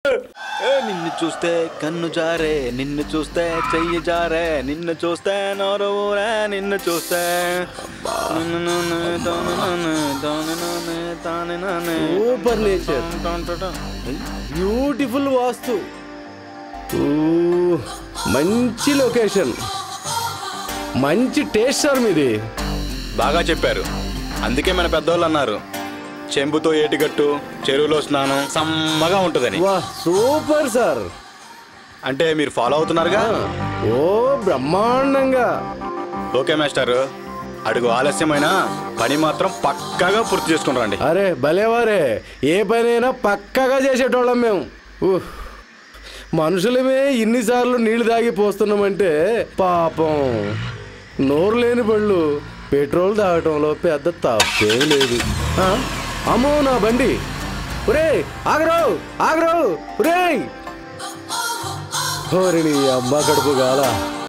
నిన్ను చూస్తే కన్ను జారే, నిన్ను చూస్తే చెయ్యి జారే, నిన్ను చూస్తే నోరు ఊరే, నిన్ను చూస్తే సూపర్ నేచర్, బ్యూటిఫుల్ వాస్తు, మంచి లొకేషన్, మంచి టేస్ట్ సార్ మీది. బాగా చెప్పారు. అందుకే మన పెద్దోళ్ళు అన్నారు, చెంబుతో ఏటిగట్టు, చెరువులో స్నానం సమ్మగా ఉంటుందని. వా సూపర్ సార్. అంటే మీరు ఫాలో అవుతున్నారుగా? ఓ బ్రహ్మాండంగా. ఓకే మాస్టర్, అడుగు ఆలస్యమైనా పని మాత్రం పక్కాగా పూర్తి చేసుకుని రండి. అరే భలేవారే, ఏ పనైనా పక్కాగా చేసేటోళ్ళం మేము. మనుషులమే ఇన్నిసార్లు నీళ్లు తాగి పోస్తున్నామంటే పాపం నోరు లేని బళ్ళు పెట్రోల్ తాగటంలో పెద్ద తప్పేం లేదు. అమ్మో నా బండి, ఒరే ఆగరు ఆగరు, ఒరే ఓరి నీ అమ్మ కడుపు గాల.